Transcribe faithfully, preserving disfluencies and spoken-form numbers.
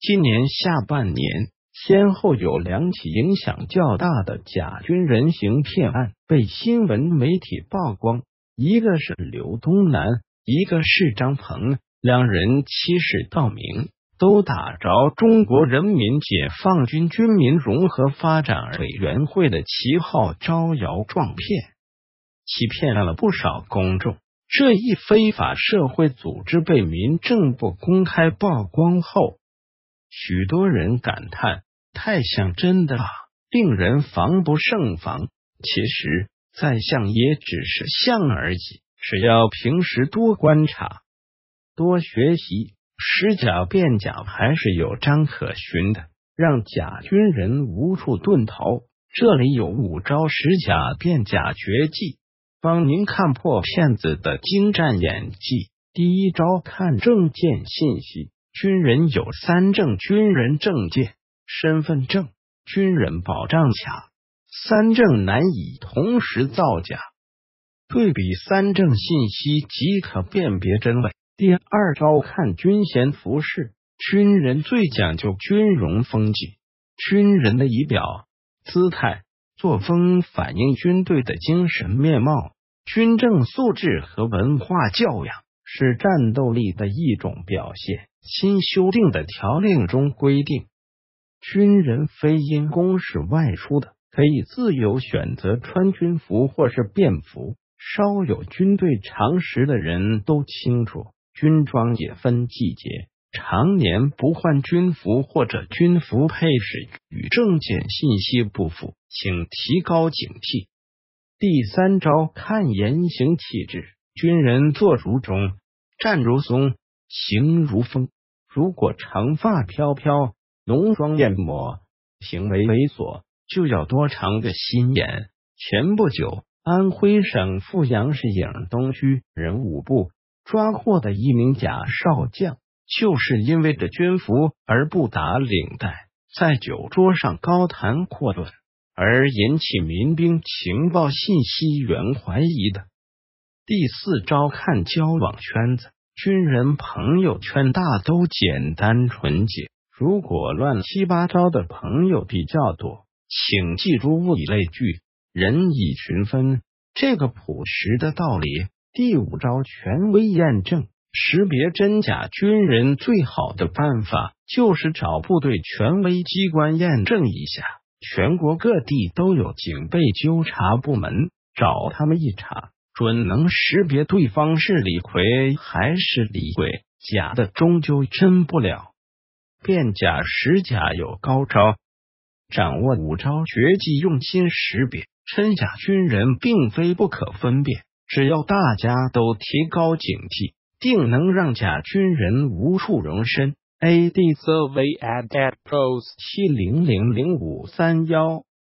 今年下半年，先后有两起影响较大的假军人行骗案被新闻媒体曝光，一个是刘东南，一个是张鹏，两人欺世盗名，都打着中国人民解放军军民融合发展委员会的旗号招摇撞骗，欺骗了不少公众。这一非法社会组织被民政部公开曝光后，许多人感叹太像真的了，令人防不胜防。其实再像也只是像而已，只要平时多观察多学习，识假辨假还是有章可循的，让假军人无处遁逃。这里有五招识假辨假绝技，帮您看破骗子的精湛演技。第一招，看证件信息。军人有三证：军人证件、身份证、军人保障卡，三证难以同时造假，对比三证信息即可辨别真伪。第二招，看军衔服饰。军人最讲究军容风纪，军人的仪表、姿态、作风反映军队的精神面貌。军政素质和文化教养是战斗力的一种表现。新修订的条令中规定，军人非因公事外出的，可以自由选择穿军服或是便服。稍有军队常识的人都清楚，军装也分季节，常年不换军服或者军服配饰与证件信息不符，请提高警惕。第三招，看言行气质。军人坐如钟，站如松，行如风。如果长发飘飘，浓妆艳抹，行为猥琐，就要多长个心眼。前不久，安徽省阜阳市颍东区人武部抓获的一名假少将，就是因为这军服而不打领带，在酒桌上高谈阔论，而引起民兵情报信息源怀疑的。第四招，看交往圈子。军人朋友圈大都简单纯洁，如果乱七八糟的朋友比较多，请记住物以类聚，人以群分这个朴实的道理。第五招，权威验证。识别真假军人最好的办法就是找部队权威机关验证一下。全国各地都有警备纠察部门，找他们一查，准能识别对方是李逵还是李鬼，假的终究真不了。辨假识假有高招，掌握五招绝技，用心识别真假军人并非不可分辨，只要大家都提高警惕，定能让假军人无处容身。A D Survey at at pros 七零零零五三幺